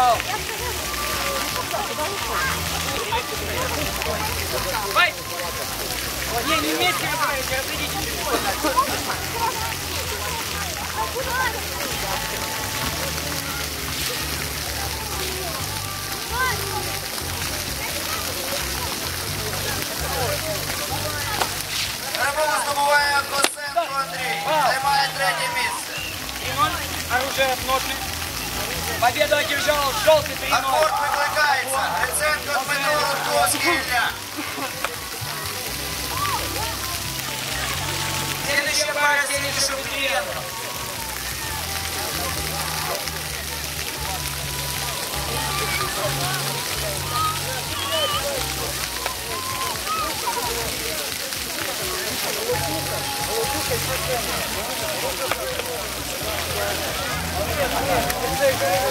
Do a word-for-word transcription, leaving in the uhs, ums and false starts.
Пошел. Давай. Не, не вместе разойдите, разойдитесь. Перемогу здобуває Косенко Андрій. Займає третє місце. Римон, оружие в ножны. Победу одержал желтый тренор. Аккорд викликається. Гриценко Дмитро, Рудковський Ілля. Следующая пара Сергей Шубриенко. Thank you.